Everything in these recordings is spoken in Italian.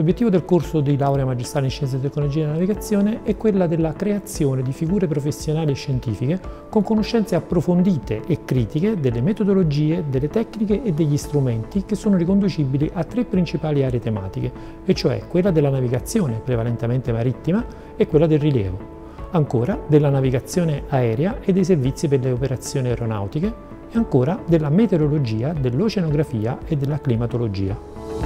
L'obiettivo del corso di laurea magistrale in Scienze e Tecnologie della Navigazione è quella della creazione di figure professionali e scientifiche con conoscenze approfondite e critiche delle metodologie, delle tecniche e degli strumenti che sono riconducibili a tre principali aree tematiche, e cioè quella della navigazione, prevalentemente marittima, e quella del rilievo. Ancora della navigazione aerea e dei servizi per le operazioni aeronautiche, e ancora della meteorologia, dell'oceanografia e della climatologia.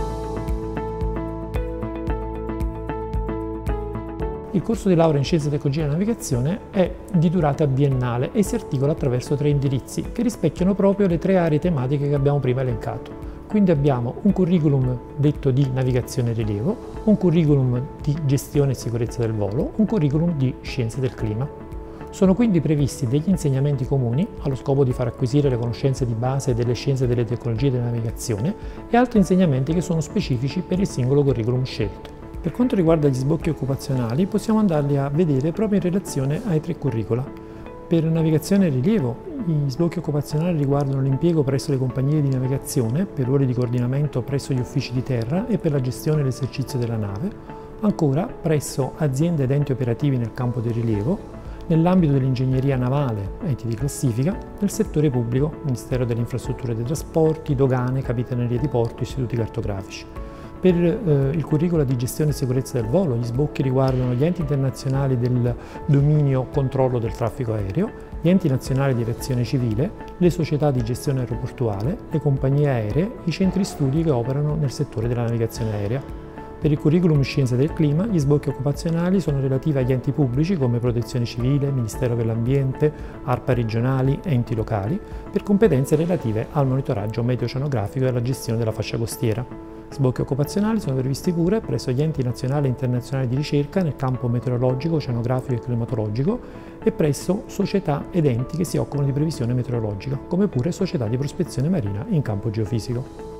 Il corso di laurea in Scienze e Tecnologie della Navigazione è di durata biennale e si articola attraverso tre indirizzi che rispecchiano proprio le tre aree tematiche che abbiamo prima elencato. Quindi abbiamo un curriculum detto di navigazione e rilievo, un curriculum di gestione e sicurezza del volo, un curriculum di scienze del clima. Sono quindi previsti degli insegnamenti comuni allo scopo di far acquisire le conoscenze di base delle scienze e delle tecnologie della navigazione e altri insegnamenti che sono specifici per il singolo curriculum scelto. Per quanto riguarda gli sbocchi occupazionali, possiamo andarli a vedere proprio in relazione ai tre curricula. Per navigazione e rilievo, gli sbocchi occupazionali riguardano l'impiego presso le compagnie di navigazione, per ruoli di coordinamento presso gli uffici di terra e per la gestione e l'esercizio della nave, ancora presso aziende ed enti operativi nel campo del rilievo, nell'ambito dell'ingegneria navale, enti di classifica, nel settore pubblico, Ministero delle Infrastrutture e dei Trasporti, dogane, capitanerie di porto, istituti cartografici. Per il curricolo di gestione e sicurezza del volo, gli sbocchi riguardano gli enti internazionali del dominio controllo del traffico aereo, gli enti nazionali di aviazione civile, le società di gestione aeroportuale, le compagnie aeree, i centri studi che operano nel settore della navigazione aerea. Per il curriculum Scienze del Clima, gli sbocchi occupazionali sono relativi agli enti pubblici come Protezione Civile, Ministero per l'Ambiente, ARPA regionali, enti locali, per competenze relative al monitoraggio meteo-oceanografico e alla gestione della fascia costiera. Sbocchi occupazionali sono previsti pure presso gli enti nazionali e internazionali di ricerca nel campo meteorologico, oceanografico e climatologico e presso società ed enti che si occupano di previsione meteorologica, come pure società di prospezione marina in campo geofisico.